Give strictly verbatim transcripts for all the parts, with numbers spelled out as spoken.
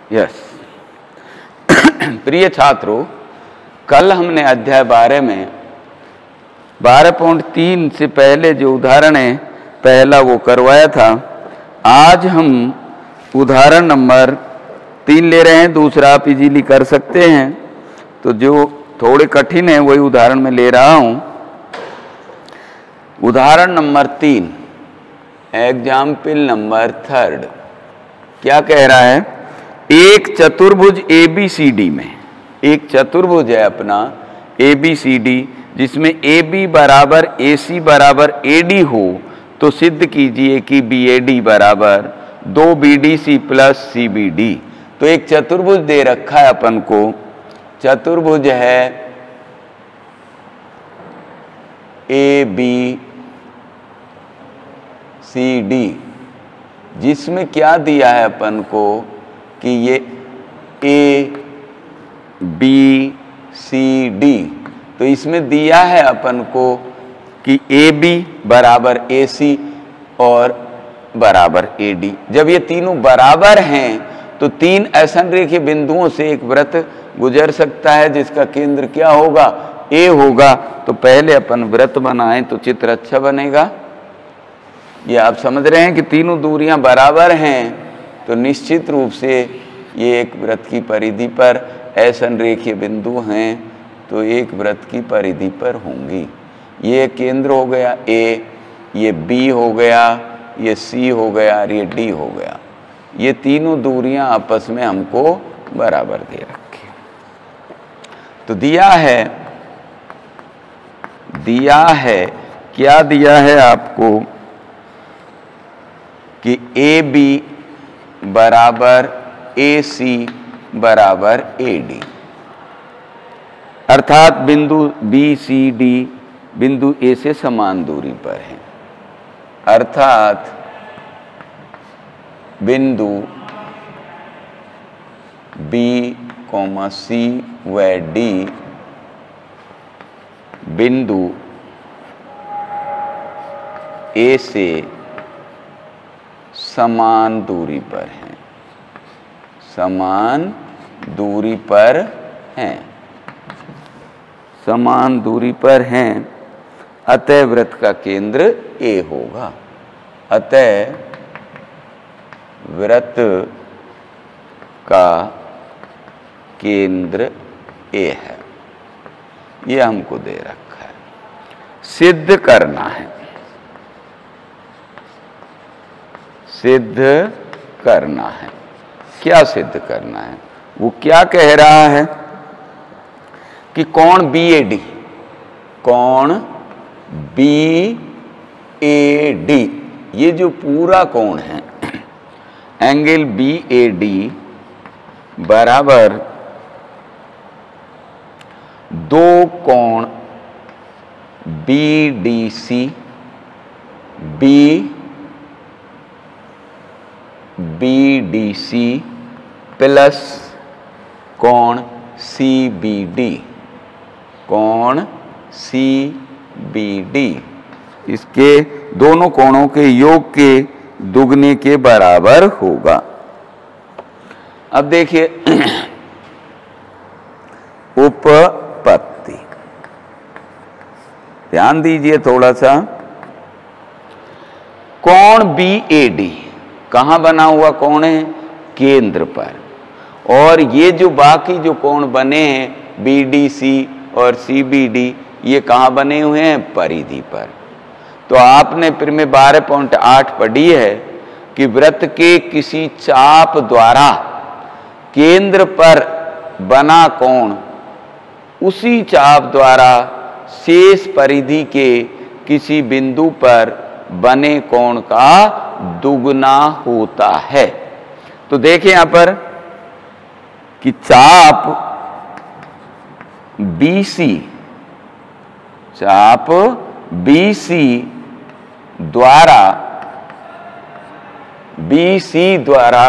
Yes. प्रिय छात्रों, कल हमने अध्याय बारह में बारह पॉइंट तीन से पहले जो उदाहरण है पहला वो करवाया था। आज हम उदाहरण नंबर तीन ले रहे हैं, दूसरा आप इजीली कर सकते हैं। तो जो थोड़े कठिन है वही उदाहरण में ले रहा हूं। उदाहरण नंबर तीन, एग्जाम्पल नंबर थर्ड, क्या कह रहा है? एक चतुर्भुज ए बी सी डी में, एक चतुर्भुज है अपना ए बी सी डी, जिसमें ए बी बराबर ए सी बराबर ए डी हो तो सिद्ध कीजिए कि बी ए डी बराबर दो B D C plus C B D. तो एक चतुर्भुज दे रखा है अपन को, चतुर्भुज है ए बी सी डी, जिसमें क्या दिया है अपन को कि ये ए बी सी डी। तो इसमें दिया है अपन को कि ए बी बराबर ए सी और बराबर ए डी। जब ये तीनों बराबर हैं तो तीन असंरेखीय बिंदुओं से एक वृत्त गुजर सकता है जिसका केंद्र क्या होगा? ए होगा। तो पहले अपन वृत्त बनाएं तो चित्र अच्छा बनेगा। ये आप समझ रहे हैं कि तीनों दूरियां बराबर हैं तो निश्चित रूप से ये एक वृत्त की परिधि पर असंरेखीय बिंदु हैं तो एक वृत्त की परिधि पर होंगी। ये केंद्र हो गया ए, ये बी हो गया, ये सी हो गया और ये डी हो गया। ये तीनों दूरियां आपस में हमको बराबर दे रखी। तो दिया है दिया है क्या दिया है आपको कि ए बी बराबर ए सी बराबर ए डी, अर्थात बिंदु बी सी डी बिंदु ए से समान दूरी पर है। अर्थात बिंदु बी कॉमा सी व डी बिंदु ए से समान दूरी पर हैं, समान दूरी पर हैं, समान दूरी पर हैं। अतः वृत्त का केंद्र ए होगा। अतः वृत्त का केंद्र ए है। ये हमको दे रखा है, सिद्ध करना है, सिद्ध करना है। क्या सिद्ध करना है? वो क्या कह रहा है कि कोण बी ए डी, कोण बी ए डी, ये जो पूरा कोण है एंगल बी ए डी बराबर दो कोण B D C, B B D C plus कोण सी बी डी, कोण सी बी डी, इसके दोनों कोणों के योग के दुगने के बराबर होगा। अब देखिए उपपत्ति, ध्यान दीजिए थोड़ा सा। कोण बी ए डी कहाँ बना हुआ कोण है? केंद्र पर। और ये जो बाकी जो कोण बने हैं बी डी सी और सी बी डी, ये कहाँ बने हुए हैं? परिधि पर। तो आपने फिर में बारह पॉइंट आठ पढ़ी है कि वृत्त के किसी चाप द्वारा केंद्र पर बना कोण उसी चाप द्वारा शेष परिधि के किसी बिंदु पर बने कोण का दुगना होता है। तो देखिए यहां पर कि चाप बी सी, चाप बी सी द्वारा बी सी द्वारा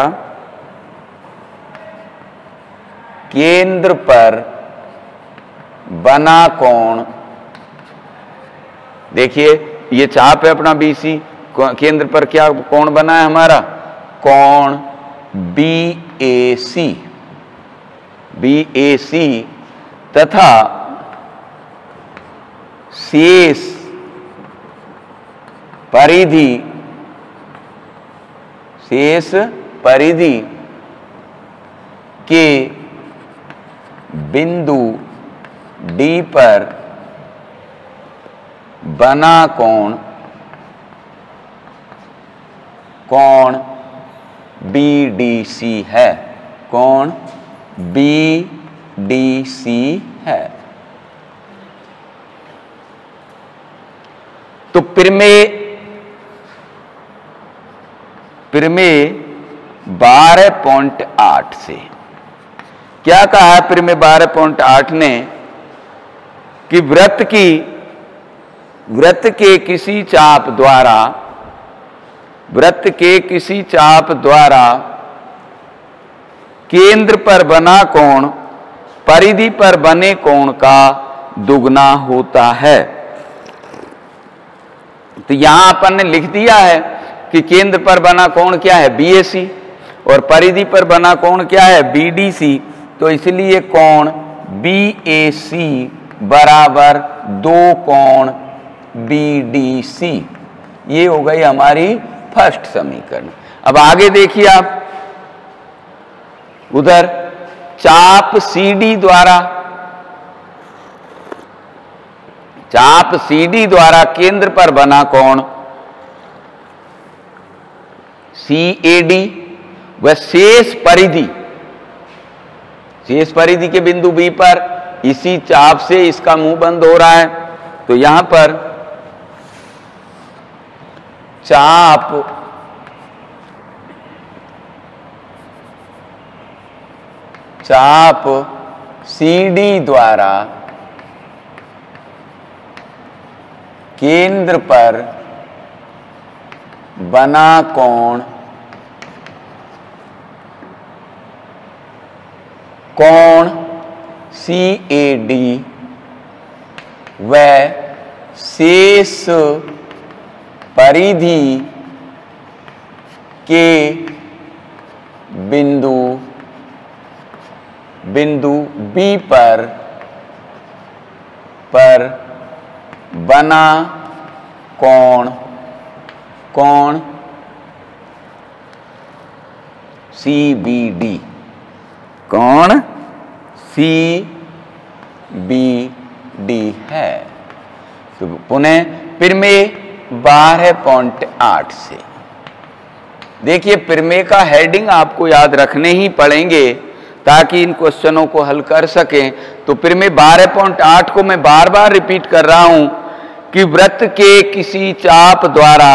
केंद्र पर बना कोण, देखिए ये चाप है अपना बी सी, केंद्र पर क्या कोण बना है हमारा? कोण बी ए सी, बी ए सी तथा शेष परिधि, शेष परिधि के बिंदु डी पर बना कोण, कोण बी डी सी है, कोण बी डी सी है। तो प्रमेय प्रमेय बारह पॉइंट आठ से क्या कहा है? प्रमेय बारह पॉइंट आठ ने कि वृत्त की वृत्त के किसी चाप द्वारा वृत्त के किसी चाप द्वारा केंद्र पर बना कोण परिधि पर बने कोण का दुगना होता है। तो यहां अपन ने लिख दिया है कि केंद्र पर बना कोण क्या है? बी ए सी, और परिधि पर बना कोण क्या है? B D C. तो इसलिए कोण बी ए सी बराबर दो कोण बी डी सी। ये हो गई हमारी फर्स्ट समीकरण। अब आगे देखिए आप, उधर चाप सी डी द्वारा चाप सी डी द्वारा केंद्र पर बना कोण सी ए डी व शेष परिधि, शेष परिधि के बिंदु बी पर इसी चाप से इसका मुंह बंद हो रहा है। तो यहां पर चाप चाप सी डी द्वारा केंद्र पर बना कोण कोण सी ए डी व शेष परिधि के बिंदु बिंदु बी पर पर बना कोण कोण सी बी डी, कोण सी बी डी है। तो पुनः प्रमेय बारह पॉइंट आठ से देखिए, प्रमेय का हेडिंग आपको याद रखने ही पड़ेंगे ताकि इन क्वेश्चनों को हल कर सकें। तो प्रमेय बारह पॉइंट आठ को मैं बार बार रिपीट कर रहा हूं कि वृत्त के किसी चाप द्वारा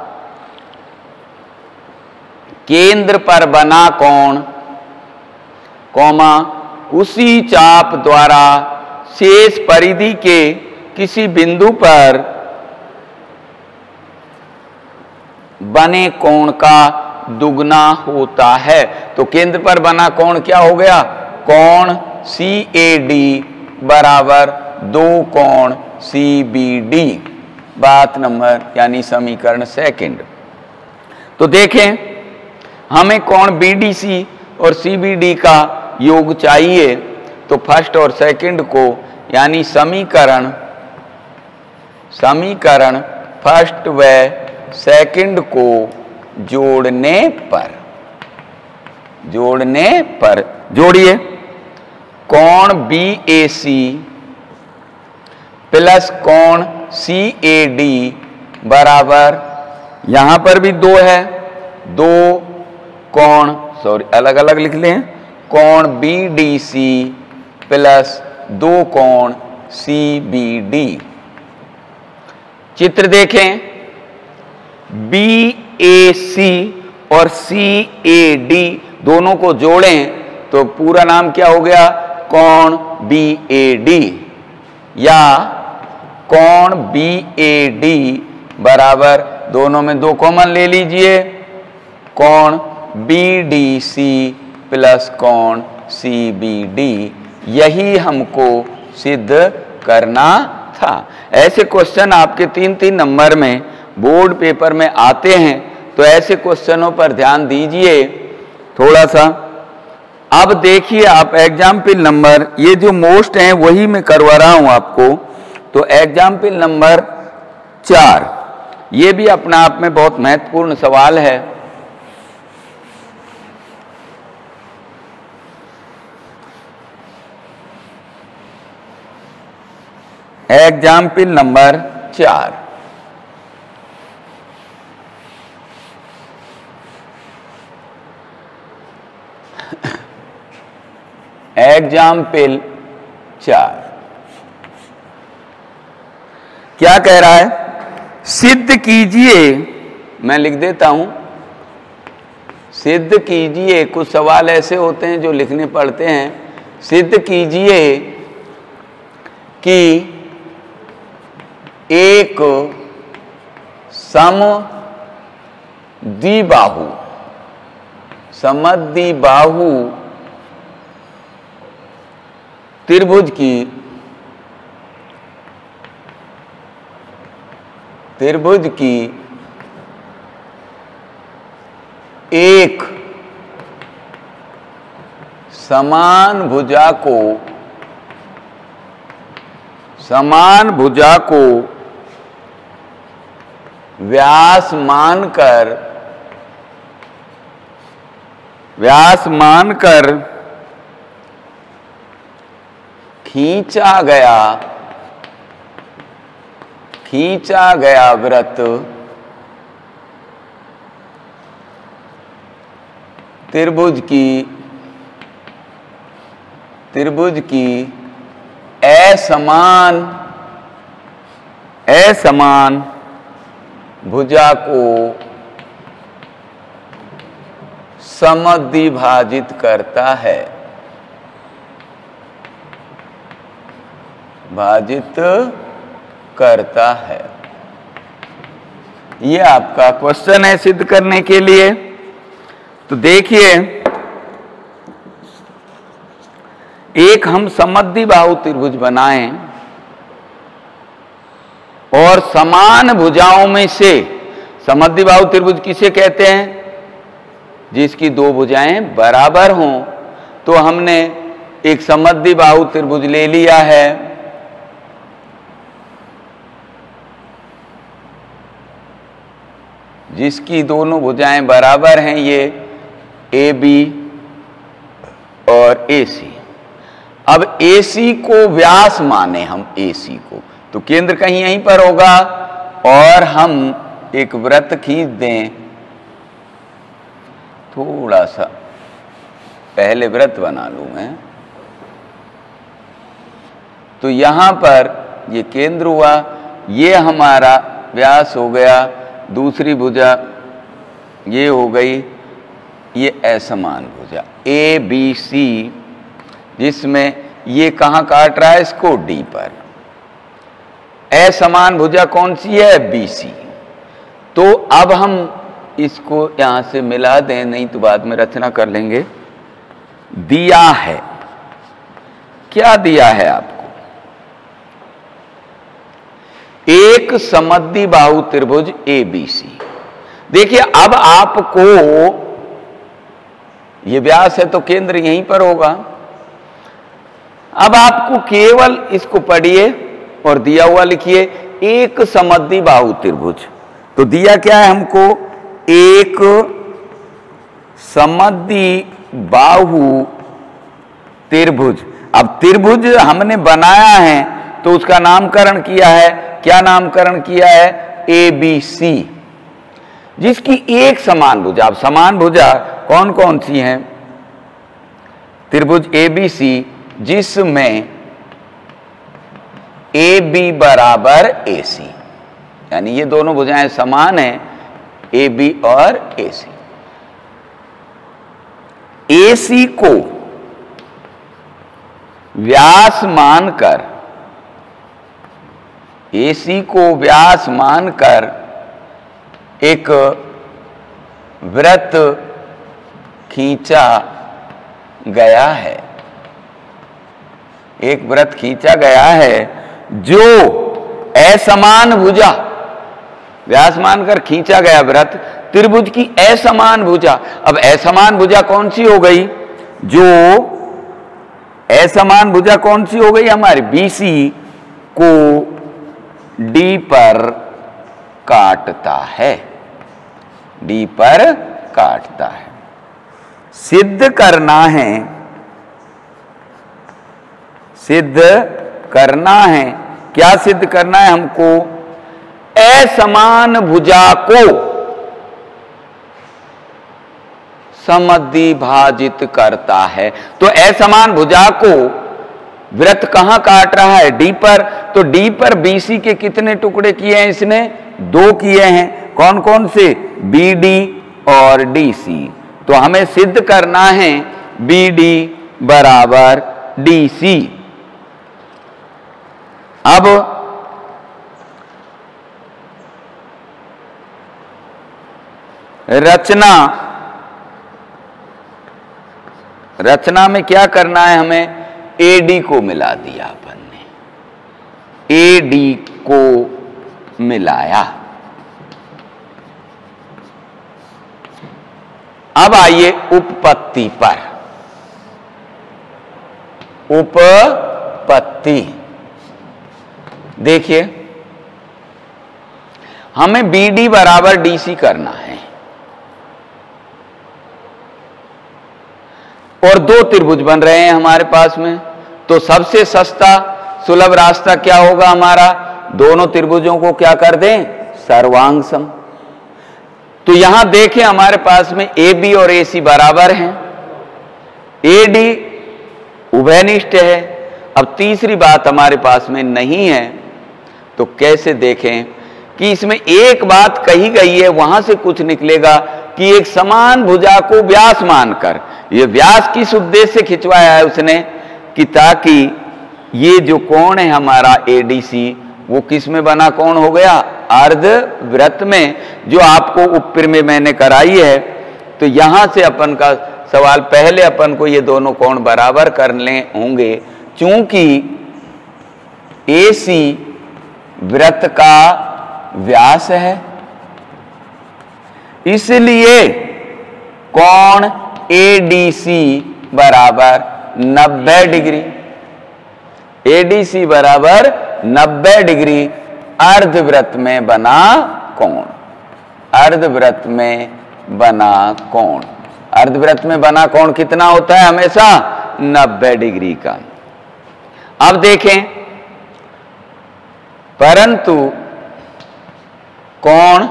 केंद्र पर बना कोण कौमा उसी चाप द्वारा शेष परिधि के किसी बिंदु पर बने कोण का दुगना होता है। तो केंद्र पर बना कोण क्या हो गया? कोण सी ए डी बराबर दो कोण सी बी डी। बात नंबर यानी समीकरण सेकंड। तो देखें, हमें कोण बी डी सी और सी बी डी का योग चाहिए। तो फर्स्ट और सेकंड को यानी समीकरण समीकरण फर्स्ट व सेकंड को जोड़ने पर जोड़ने पर जोड़िए, कोण बी ए सी प्लस कोण सी ए डी बराबर, यहां पर भी दो है, दो कोण सॉरी अलग अलग लिख लें, कोण बी डी सी प्लस दो कोण सी बी डी। चित्र देखें, बी ए सी और सी ए डी दोनों को जोड़ें तो पूरा नाम क्या हो गया? कोण बी ए डी, या कोण बी ए डी बराबर दोनों में दो कॉमन ले लीजिए, कोण बी डी सी प्लस कोण सी बी डी। यही हमको सिद्ध करना था। ऐसे क्वेश्चन आपके तीन तीन नंबर में बोर्ड पेपर में आते हैं, तो ऐसे क्वेश्चनों पर ध्यान दीजिए थोड़ा सा। अब देखिए आप एग्जाम्पल नंबर, ये जो मोस्ट हैं वही मैं करवा रहा हूं आपको। तो एग्जाम्पल नंबर चार, ये भी अपने आप में बहुत महत्वपूर्ण सवाल है। एग्जाम्पल नंबर चार, एग्जाम्पल चार क्या कह रहा है? सिद्ध कीजिए, मैं लिख देता हूं, सिद्ध कीजिए। कुछ सवाल ऐसे होते हैं जो लिखने पड़ते हैं। सिद्ध कीजिए कि एक समद्विबाहु समद्विबाहु त्रिभुज की त्रिभुज की एक समान भुजा को समान भुजा को व्यास मानकर व्यास मानकर खींचा गया खींचा गया वृत्त त्रिभुज की त्रिभुज की असमान असमान भुजा को समद्विभाजित करता है भाजित करता है। ये आपका क्वेश्चन है सिद्ध करने के लिए। तो देखिए, एक हम समद्विबाहु त्रिभुज बनाएं और समान भुजाओं में से, समद्विबाहु त्रिभुज किसे कहते हैं? जिसकी दो भुजाएं बराबर हों। तो हमने एक समद्विबाहु त्रिभुज ले लिया है, जिसकी दोनों भुजाएं बराबर हैं, ये ए बी और ए सी। अब ए सी को व्यास माने हम, ए सी को, तो केंद्र कहीं यहीं पर होगा और हम एक वृत्त खींच दें। थोड़ा सा पहले वृत्त बना लूं मैं। तो यहां पर ये केंद्र हुआ, ये हमारा व्यास हो गया, दूसरी भुजा ये हो गई, ये असमान भुजा ए बी सी, जिसमें ये कहाँ काट रहा है? इसको डी पर। असमान भुजा कौन सी है? B C. तो अब हम इसको यहां से मिला दें, नहीं तो बाद में रचना कर लेंगे। दिया है, क्या दिया है आपको? एक समद्विबाहु त्रिभुज ए बी सी। देखिए, अब आपको ये व्यास है तो केंद्र यहीं पर होगा। अब आपको केवल इसको पढ़िए और दिया हुआ लिखिए, एक समद्विबाहु त्रिभुज। तो दिया क्या है हमको? एक समद्विबाहु त्रिभुज। अब त्रिभुज हमने बनाया है तो उसका नामकरण किया है, क्या नामकरण किया है? ए बी सी, जिसकी एक समान भुजा। अब समान भुजा कौन कौन सी हैं? त्रिभुज ए बी सी, जिसमें ए बी बराबर ए सी, यानी ये दोनों भुजाएं समान हैं, ए बी और ए सी। ए सी को व्यास मानकर ए सी को व्यास मानकर एक वृत्त खींचा गया है एक वृत्त खींचा गया है जो असमान भुजा व्यास मानकर खींचा गया वृत्त त्रिभुज की असमान भुजा। अब असमान भुजा कौन सी हो गई? जो असमान भुजा कौन सी हो गई हमारी? बीसी को डी पर काटता है, डी पर काटता है। सिद्ध करना है, सिद्ध करना है, क्या सिद्ध करना है हमको? असमान भुजा को समद्विभाजित करता है। तो असमान भुजा को वृत्त कहां काट रहा है? डी पर। तो डी पर बीसी के कितने टुकड़े किए हैं इसने? दो किए हैं। कौन कौन से? बीडी और डीसी। तो हमें सिद्ध करना है बीडी बराबर डीसी। अब रचना, रचना में क्या करना है हमें? एडी को मिला दिया अपन ने, एडी को मिलाया। अब आइए उपपत्ति पर। उपपत्ति देखिए, हमें बीडी बराबर डीसी करना है और दो त्रिभुज बन रहे हैं हमारे पास में। तो सबसे सस्ता सुलभ रास्ता क्या होगा हमारा? दोनों त्रिभुजों को क्या कर दें? सर्वांग सम। तो यहां देखें हमारे पास में ए बी और ए सी बराबर हैं, ए डी उभयनिष्ठ है। अब तीसरी बात हमारे पास में नहीं है, तो कैसे देखें कि इसमें एक बात कही गई है, वहां से कुछ निकलेगा कि एक समान भुजा को व्यास मानकर, ये व्यास किस उद्देश्य से खिंचवाया है उसने? कि ताकि ये जो कोण है हमारा एडीसी वो किस में बना कोण हो गया? अर्ध वृत्त में, जो आपको ऊपर में मैंने कराई है। तो यहां से अपन का सवाल, पहले अपन को ये दोनों कोण बराबर करने होंगे, चूंकि एसी वृत्त का व्यास है, इसलिए कोण एडीसी बराबर नब्बे डिग्री, एडीसी बराबर नब्बे डिग्री अर्धवृत्त में बना कोण, अर्धवृत्त में बना कोण। अर्धवृत्त में बना कोण कितना होता है हमेशा? नब्बे डिग्री का। अब देखें, परंतु कोण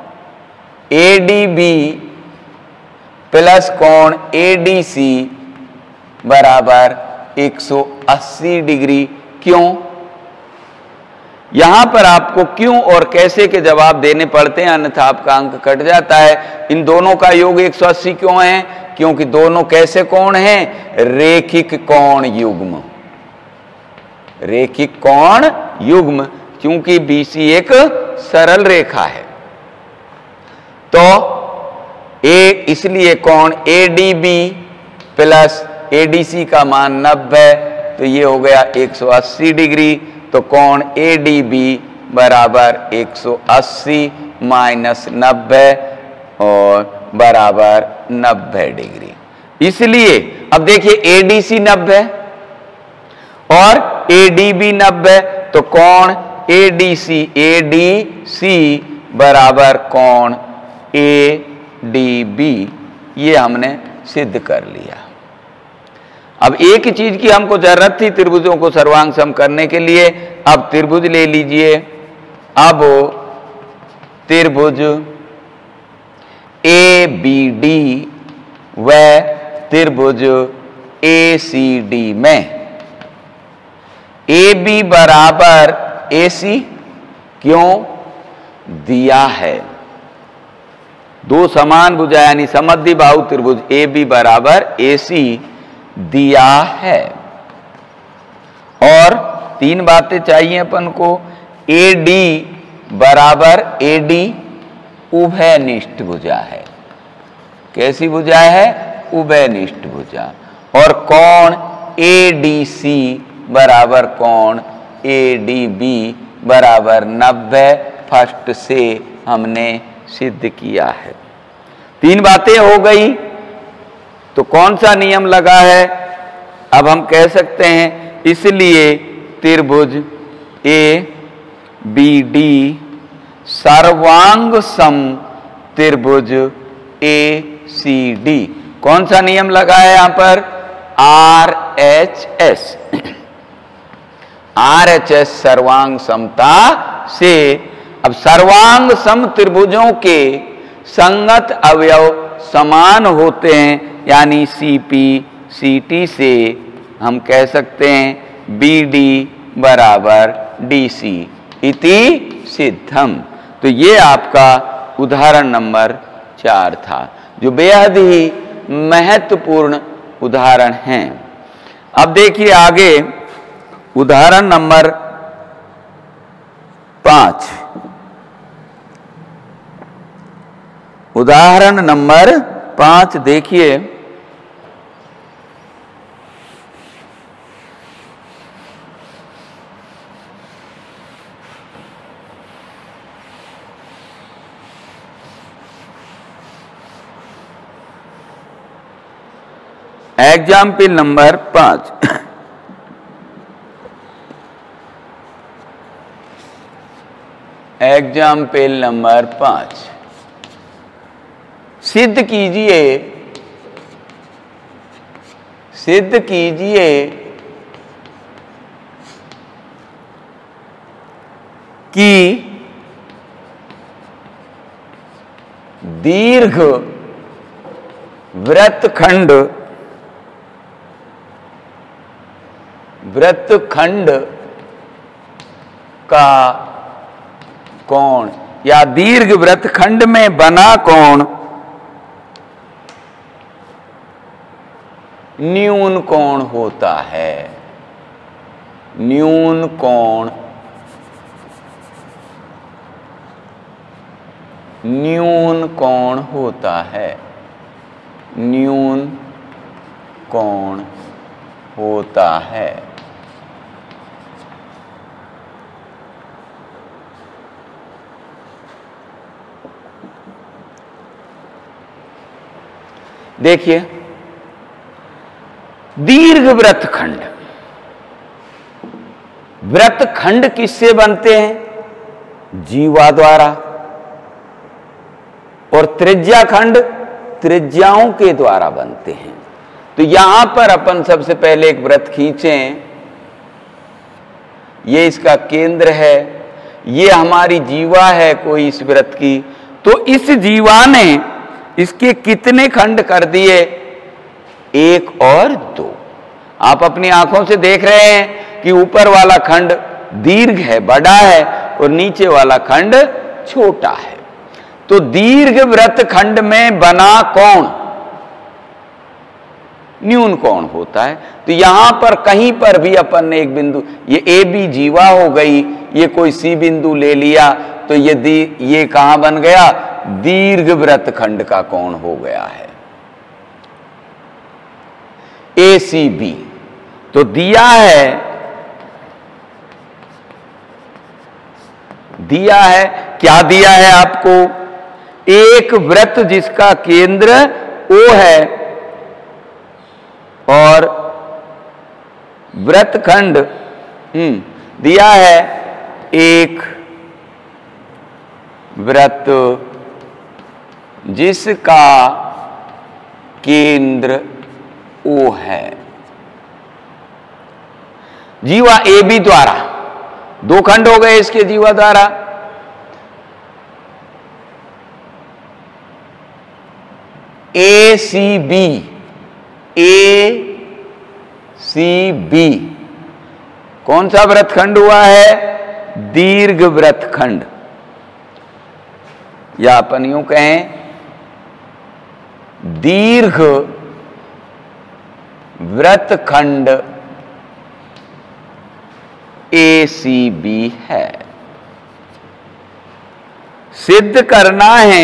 एडीबी प्लस कोण एडीसी बराबर एक सौ अस्सी डिग्री। क्यों? यहां पर आपको क्यों और कैसे के जवाब देने पड़ते हैं, अन्यथा आपका अंक कट जाता है। इन दोनों का योग एक सौ अस्सी क्यों है? क्योंकि दोनों कैसे कोण हैं? रेखिक कोण युग्म, रेखिक कोण युग्म, क्योंकि बीसी एक सरल रेखा है। तो ए इसलिए कोण एडीबी प्लस एडीसी का मान नब्बे, तो ये हो गया एक सौ अस्सी डिग्री। तो कोण एडीबी बराबर एक सौ अस्सी माइनस नब्बे और बराबर नब्बे डिग्री। इसलिए अब देखिए एडीसी नब्बे और एडीबी नब्बे, तो कोण एडीसी एडीसी बराबर कोण एडीबी, ये हमने सिद्ध कर लिया। अब एक चीज की हमको जरूरत थी त्रिभुजों को सर्वांग सम करने के लिए। अब त्रिभुज ले लीजिए। अब त्रिभुज ए बी डी व त्रिभुज ए सी डी में ए बी बराबर ए सी क्यों दिया है? दो समान भुजा यानी समद्विबाहु त्रिभुज ए बी बराबर ए सी दिया है। और तीन बातें चाहिए अपन को। ए डी बराबर ए डी उभयनिष्ठ भुजा है। कैसी भुजा है? उभयनिष्ठ भुजा। और कोण ए डी सी बराबर कोण ए डी बी बराबर नब्बे, फर्स्ट से हमने सिद्ध किया है। तीन बातें हो गई, तो कौन सा नियम लगा है? अब हम कह सकते हैं इसलिए त्रिभुज ए बी डी सर्वांग सम त्रिभुज ए सी डी। कौन सा नियम लगा है यहां पर? R H S. R H S सर्वांग समता से अब सर्वांग सम त्रिभुजों के संगत अवयव समान होते हैं, यानी सी पी सी टी से हम कह सकते हैं बी डी बराबर डी सी इति सिद्धम। तो ये आपका उदाहरण नंबर चार था, जो बेहद ही महत्वपूर्ण उदाहरण हैं। अब देखिए आगे उदाहरण नंबर पांच। उदाहरण नंबर पांच देखिए, एग्जाम्पल नंबर पांच। एग्जाम्पल नंबर पांच, सिद्ध कीजिए सिद्ध कीजिए कि दीर्घ वृत्तखंड वृत्तखंड का कोण या दीर्घ वृत्तखंड में बना कोण न्यून कोण होता है। न्यून कोण न्यून कोण होता है। न्यून कोण होता है। देखिए, दीर्घ वृत्तखंड वृत्तखंड किससे बनते हैं? जीवा द्वारा। और त्रिज्याखंड त्रिज्याओं के द्वारा बनते हैं। तो यहां पर अपन सबसे पहले एक वृत्त खींचें। ये इसका केंद्र है, ये हमारी जीवा है कोई इस वृत्त की। तो इस जीवा ने इसके कितने खंड कर दिए? एक और दो। आप अपनी आंखों से देख रहे हैं कि ऊपर वाला खंड दीर्घ है, बड़ा है, और नीचे वाला खंड छोटा है। तो दीर्घ वृत्तखंड में बना कोण न्यून कोण होता है। तो यहां पर कहीं पर भी अपन ने एक बिंदु, ये ए बी जीवा हो गई, ये कोई सी बिंदु ले लिया, तो ये दी ये कहां बन गया? दीर्घ वृत्तखंड का कोण हो गया है ए सी बी। तो दिया है दिया है क्या दिया है आपको? एक वृत्त जिसका केंद्र O है और वृत्तखंड हम्म दिया है एक वृत्त जिसका केंद्र O है। जीवा ए बी द्वारा दो खंड हो गए इसके जीवा द्वारा। ए सी बी ए सी बी कौन सा वृत्तखंड हुआ है? दीर्घ वृत्तखंड, या अपन यूं कहें दीर्घ वृत्तखंड ए सी बी है। सिद्ध करना है,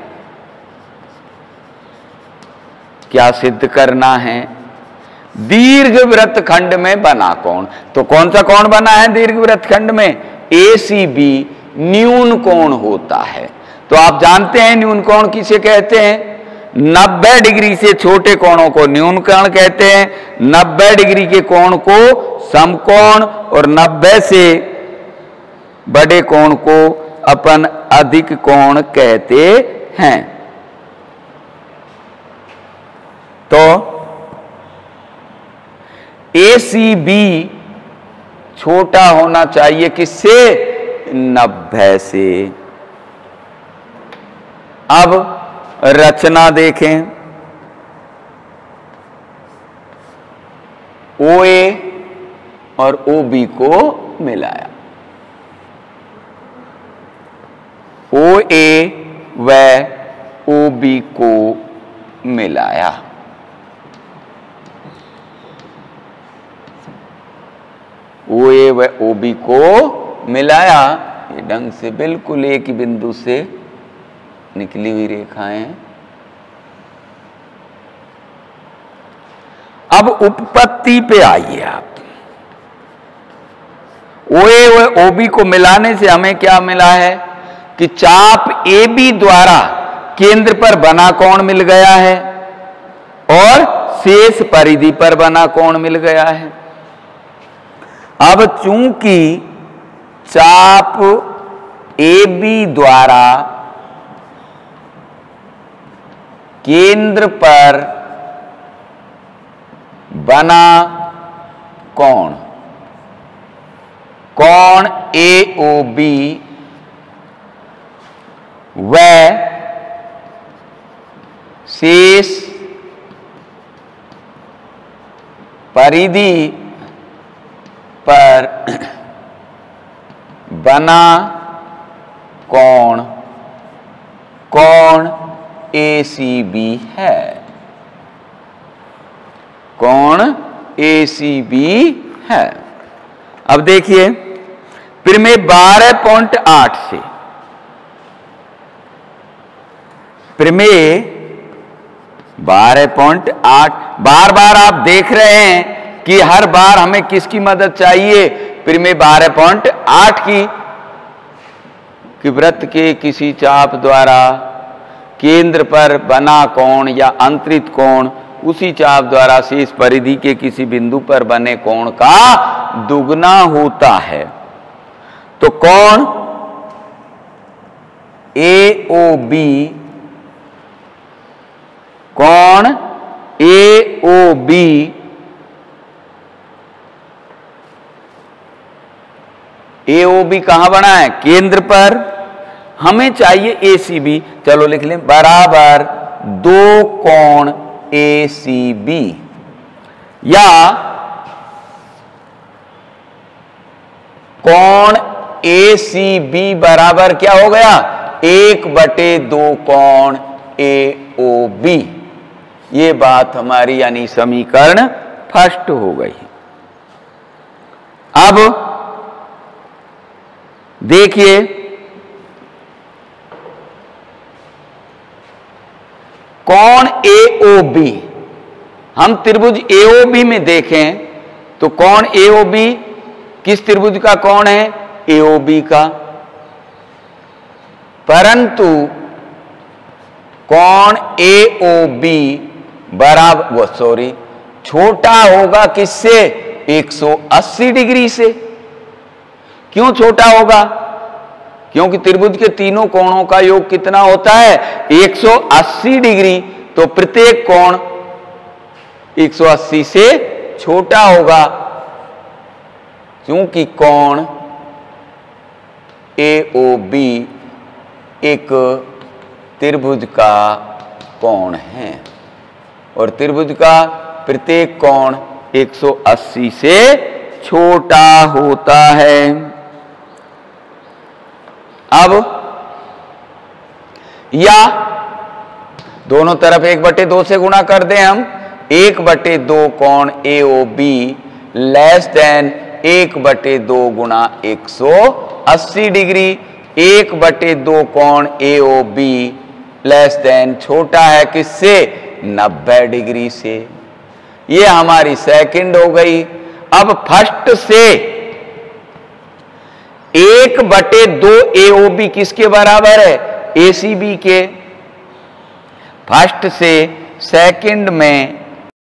क्या सिद्ध करना है? दीर्घ वृत्तखंड में बना कोण। तो कौन सा कोण बना है दीर्घ वृत्तखंड में? ए सी बी न्यून कोण होता है। तो आप जानते हैं न्यून कोण किसे कहते हैं? नब्बे डिग्री से छोटे कोणों को न्यून कोण कहते हैं, नब्बे डिग्री के कोण को समकोण और नब्बे से बड़े कोण को अपन अधिक कोण कहते हैं। तो ए सी बी छोटा होना चाहिए किससे? नब्बे से। अब रचना देखें, ओ ए और ओ बी को मिलाया, ओ ए व ओ बी को मिलाया, ओ ए व ओ बी को मिलाया। ये ढंग से बिल्कुल एक ही बिंदु से निकली हुई रेखाएं। अब उपपत्ति पे आइए आप। ओ ए व ओ बी को मिलाने से हमें क्या मिला है कि चाप ए बी द्वारा केंद्र पर बना कोण मिल गया है और शेष परिधि पर बना कोण मिल गया है। अब चूंकि चाप ए बी द्वारा केंद्र पर बना कोण कोण ए ओ बी व शेष परिधि पर बना कोण कोण ए सी बी है, कोण ए सी बी है। अब देखिए प्रमेय बारह पॉइंट आठ से, प्रमेय बारह पॉइंट आठ, बार बार आप देख रहे हैं कि हर बार हमें किसकी मदद चाहिए? प्रमेय बारह पॉइंट आठ की, कि वृत्त के किसी चाप द्वारा केंद्र पर बना कोण या अंतरित कोण उसी चाप द्वारा शेष परिधि के किसी बिंदु पर बने कोण का दुगना होता है। तो कोण ए ओ बी, कोण A O B A O B कहां बना है? केंद्र पर। हमें चाहिए ए सी बी, चलो लिख लें, बराबर दो कोण ए सी बी, या कोण ए सी बी बराबर क्या हो गया? एक बटे दो कोण ए ओ बी। ये बात हमारी यानी समीकरण फर्स्ट हो गई। अब देखिए कोण ए ओ बी, हम त्रिभुज ए ओ बी में देखें तो कोण ए ओ बी किस त्रिभुज का कोण है? ए ओ बी का। परंतु कोण ए ओ बी बराबर वो सॉरी छोटा होगा किससे? एक सौ अस्सी डिग्री से। क्यों छोटा होगा? क्योंकि त्रिभुज के तीनों कोणों का योग कितना होता है? एक सौ अस्सी डिग्री। तो प्रत्येक कोण एक सौ अस्सी से छोटा होगा, क्योंकि कोण ए ओ बी एक त्रिभुज का कोण है और त्रिभुज का प्रत्येक कोण एक सौ अस्सी से छोटा होता है। अब या दोनों तरफ एक बटे दो से गुणा कर दें हम, एक बटे दो कोण A O B less than एक बटे दो गुणा एक सौ अस्सी डिग्री, एक बटे दो कोण A O B less than छोटा है किससे? नब्बे डिग्री से। ये हमारी सेकंड हो गई। अब फर्स्ट से एक बटे दो ए ओ बी किसके बराबर है? एसीबी के फर्स्ट से सेकंड में